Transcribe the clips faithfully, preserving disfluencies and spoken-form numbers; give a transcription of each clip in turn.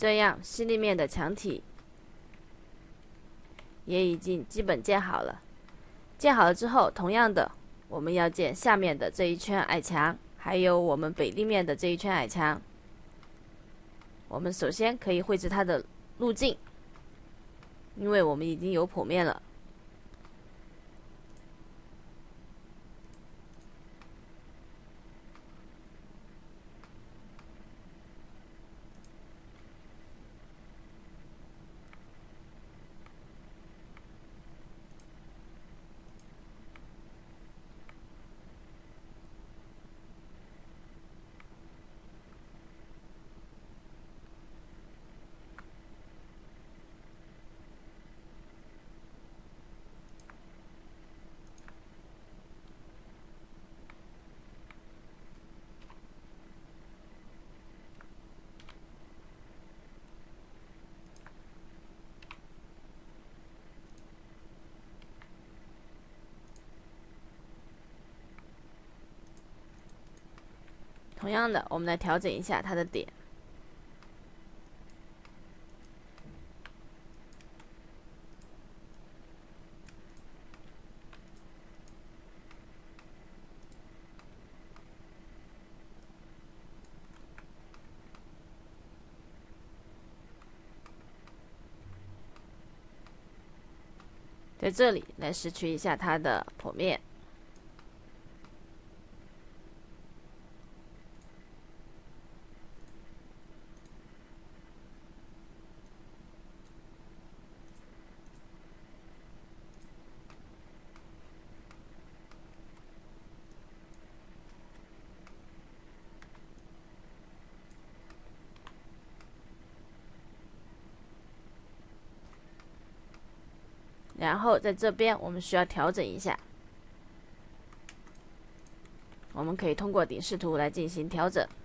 这样吸力面的墙体也已经基本建好了。建好了之后，同样的，我们要建下面的这一圈矮墙，还有我们北立面的这一圈矮墙。我们首先可以绘制它的路径，因为我们已经有剖面了。同样的，我们来调整一下它的点。在这里来拾取一下它的剖面。然后在这边我们需要调整一下，我们可以通过顶视图来进行调整。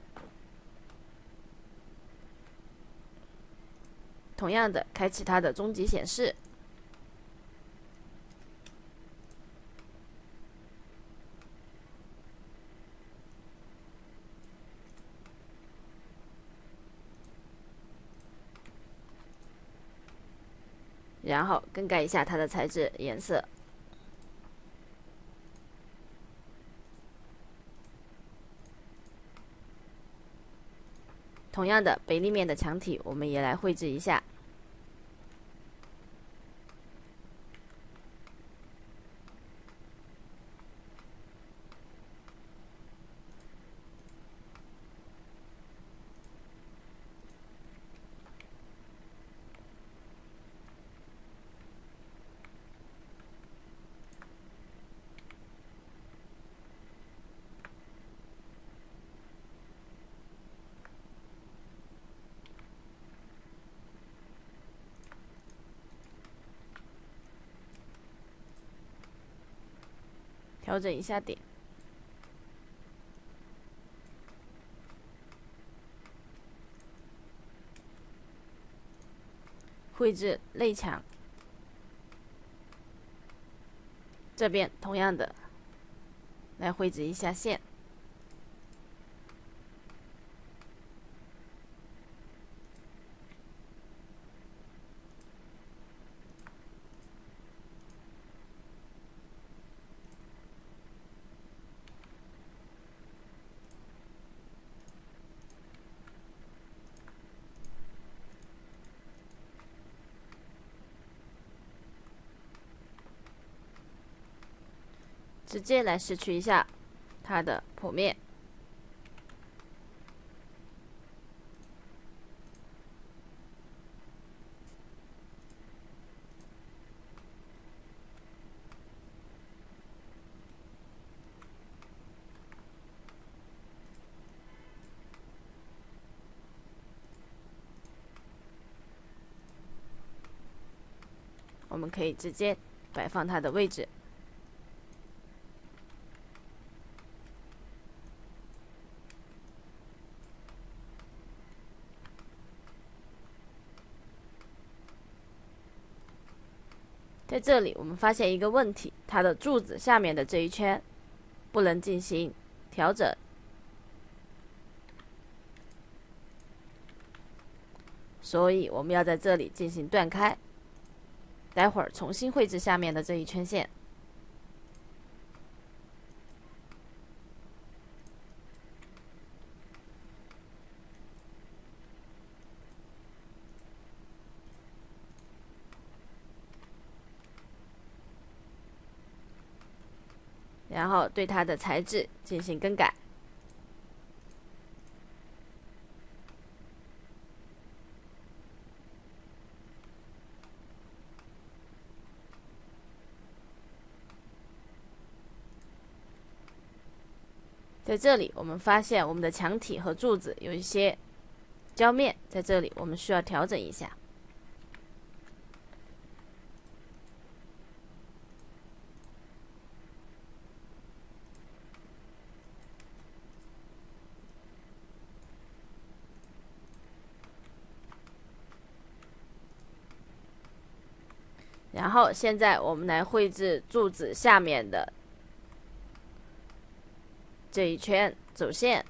同样的，开启它的终极显示，然后更改一下它的材质颜色。同样的，北立面的墙体我们也来绘制一下。调整一下点，绘制内墙。这边同样的，来绘制一下线。直接来拾取一下它的剖面。我们可以直接摆放它的位置。在这里我们发现一个问题，它的柱子下面的这一圈不能进行调整， 所以我们要在这里进行断开，待会儿重新绘制下面的这一圈线。然后对它的材质进行更改。在这里，我们发现我们的墙体和柱子有一些焦面，在这里我们需要调整一下。然后现在我们来绘制柱子下面的这一圈走线。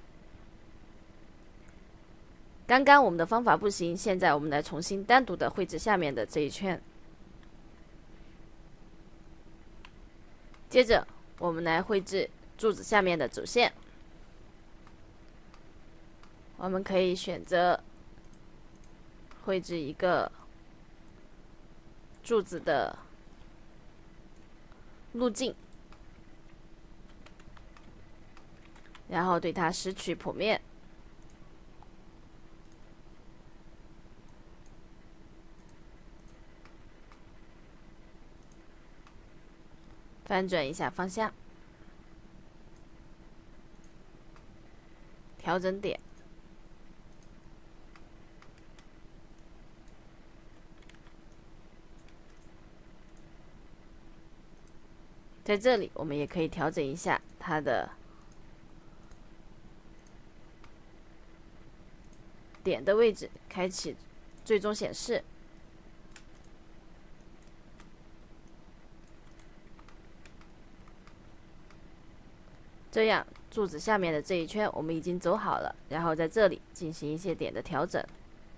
刚刚我们的方法不行，现在我们来重新单独的绘制下面的这一圈。接着我们来绘制柱子下面的走线。我们可以选择绘制一个柱子的路径，然后对它拾取剖面，翻转一下方向，调整点，在这里我们也可以调整一下它的点的位置，开启最终显示。这样柱子下面的这一圈我们已经走好了，然后在这里进行一些点的调整。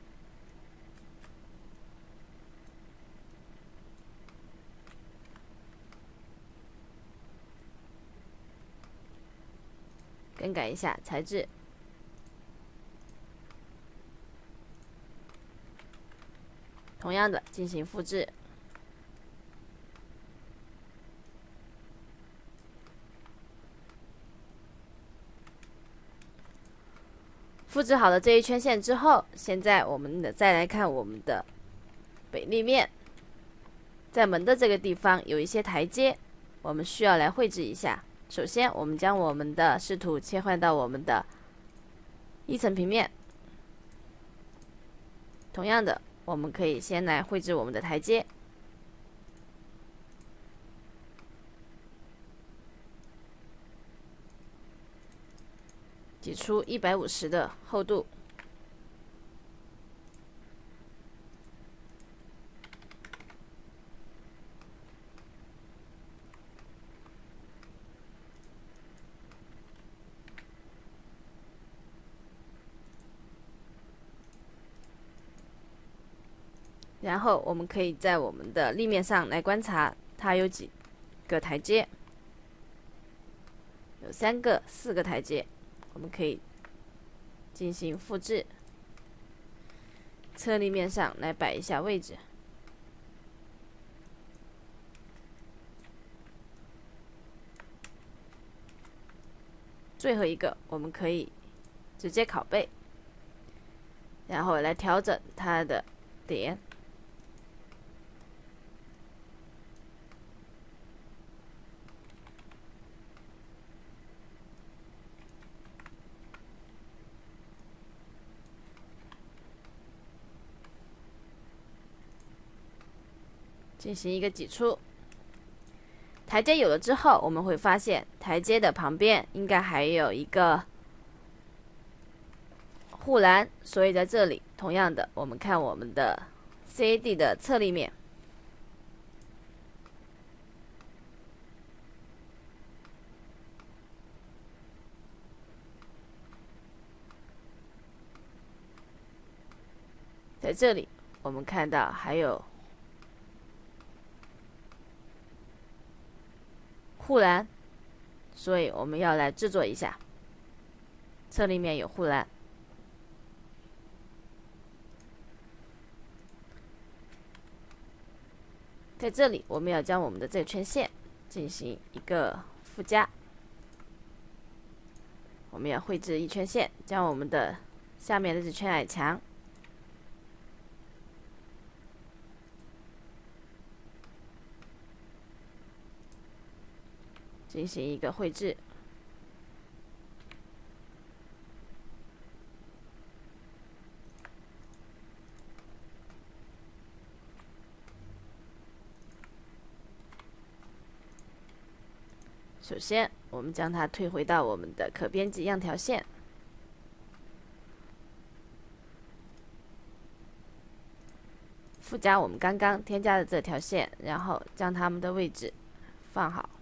更改一下材质，同样的进行复制。复制好了这一圈线之后，现在我们的再来看我们的北立面，在门的这个地方有一些台阶，我们需要来绘制一下。首先我们将我们的视图切换到我们的一层平面，同样的我们可以先来绘制我们的台阶，挤出一百五十的厚度，然后我们可以在我们的立面上来观察它有几个台阶，有三个、四个台阶，我们可以进行复制，侧立面上来摆一下位置。最后一个我们可以直接拷贝，然后来调整它的点。进行一个挤出。台阶有了之后，我们会发现台阶的旁边应该还有一个护栏，所以在这里同样的，我们看我们的 C A D 的侧立面，在在这里我们看到还有护栏，所以我们要来制作一下。侧立面有护栏，在这里我们要将我们的这圈线进行一个附加。我们要绘制一圈线，将我们的下面的这圈矮墙进行一个绘制。首先，我们将它退回到我们的可编辑样条线，附加我们刚刚添加的这条线，然后将它们的位置放好。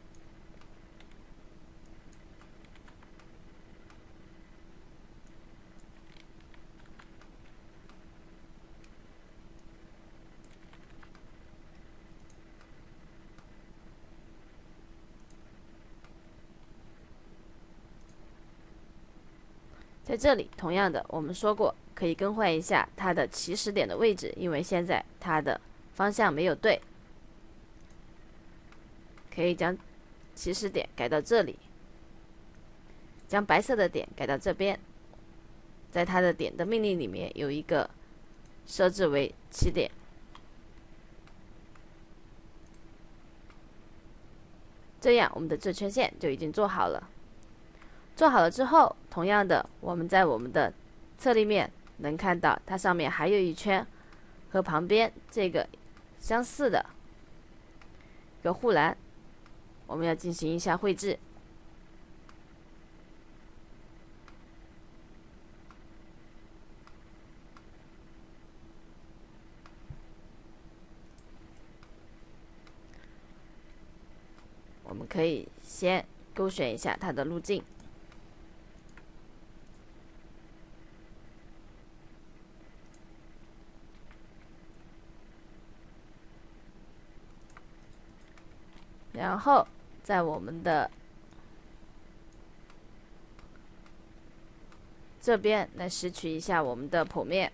在这里，同样的，我们说过可以更换一下它的起始点的位置，因为现在它的方向没有对，可以将起始点改到这里，将白色的点改到这边，在它的点的命令里面有一个设置为起点。这样，我们的这圈线就已经做好了。做好了之后，同样的，我们在我们的侧立面能看到它上面还有一圈和旁边这个相似的一个护栏，我们要进行一下绘制。我们可以先勾选一下它的路径。然后在我们的这边来拾取一下我们的剖面，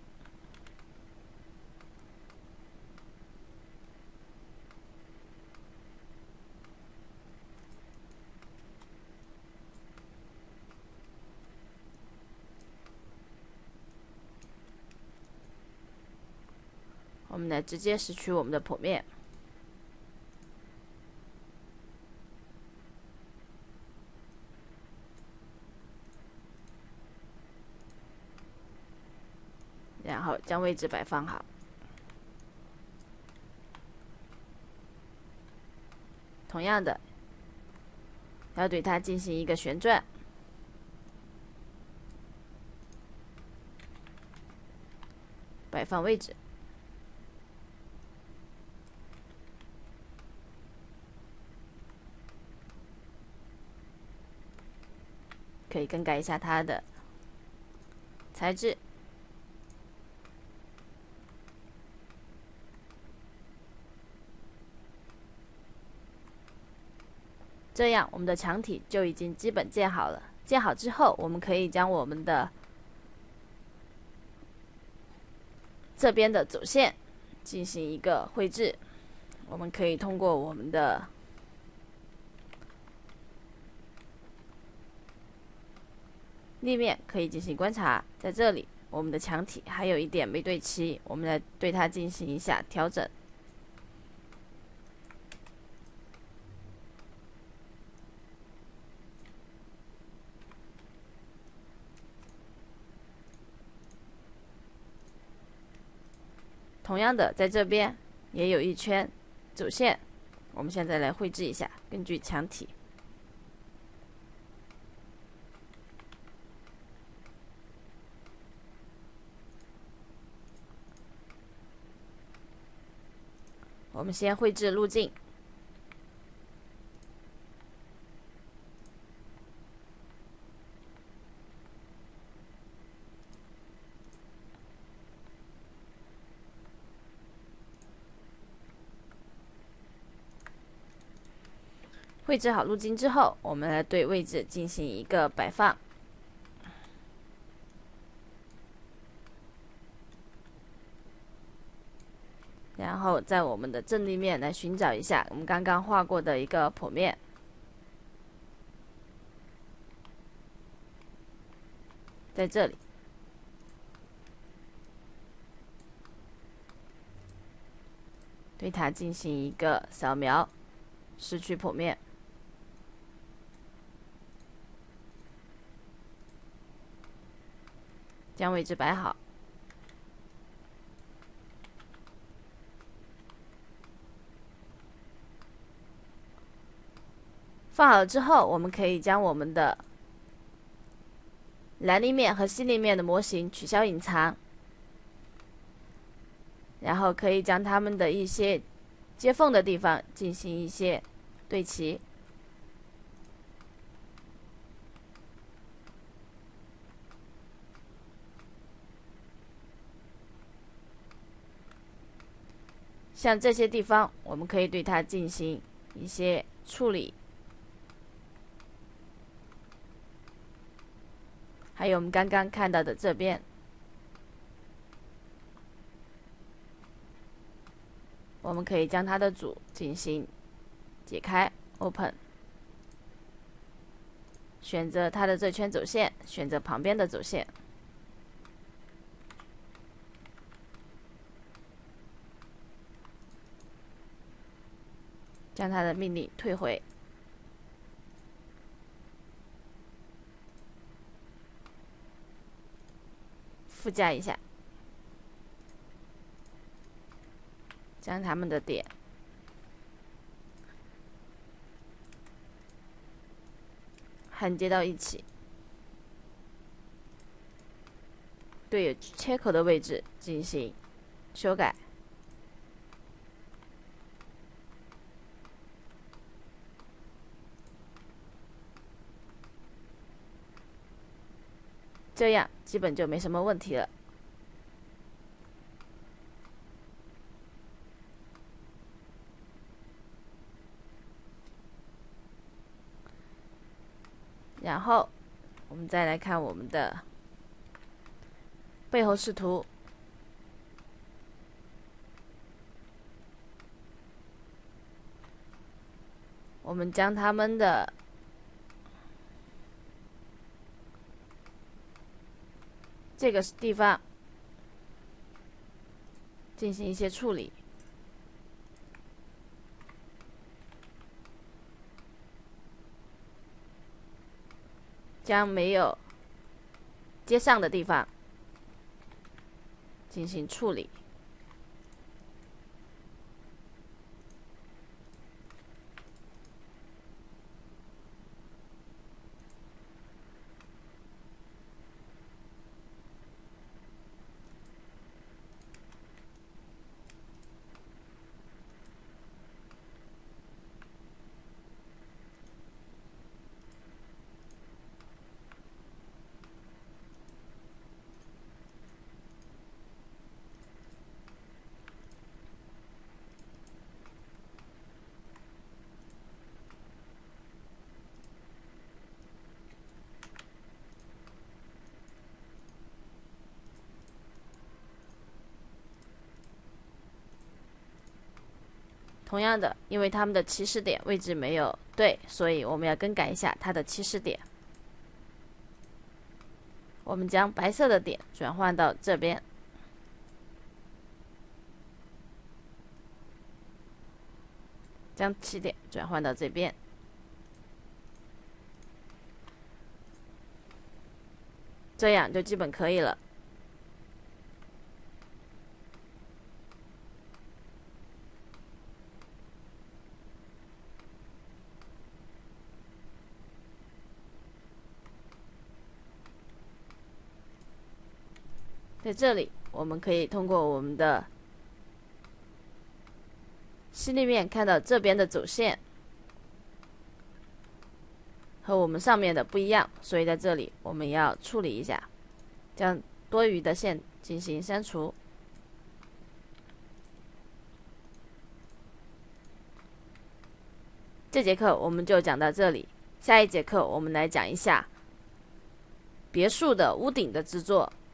我们来直接拾取我们的剖面。然后将位置摆放好。同样的，要对它进行一个旋转，摆放位置。可以更改一下它的材质。这样，我们的墙体就已经基本建好了。建好之后，我们可以将我们的这边的走线进行一个绘制。我们可以通过我们的立面可以进行观察，在这里我们的墙体还有一点没对齐，我们来对它进行一下调整。同样的，在这边也有一圈走线，我们现在来绘制一下，根据墙体。我们先绘制路径， 绘制好路径之后，我们来对位置进行一个摆放。然后在我们的正立面来寻找一下我们刚刚画过的一个剖面，在这里，对它进行一个扫描，拾取剖面，将位置摆好。放好了之后，我们可以将我们的蓝立面和细立面的模型取消隐藏，然后可以将它们的一些接缝的地方进行一些对齐。像这些地方，我们可以对它进行一些处理。还有我们刚刚看到的这边，我们可以将它的组进行解开 open， 选择它的这圈走线，选择旁边的走线，将它的命令退回。附加一下，将它们的点焊接到一起，对有切口的位置进行修改。这样基本就没什么问题了。然后我们再来看我们的背后视图，我们将它们的这个地方进行一些处理，将没有接上的地方进行处理。同样的，因为它们的起始点位置没有对，所以我们要更改一下它的起始点。我们将白色的点转换到这边，将起点转换到这边，这样就基本可以了。在这里，我们可以通过我们的细立面看到这边的走线和我们上面的不一样，所以在这里我们要处理一下，将多余的线进行删除。 这节课我们就讲到这里，下一节课我们来讲一下别墅的屋顶的制作。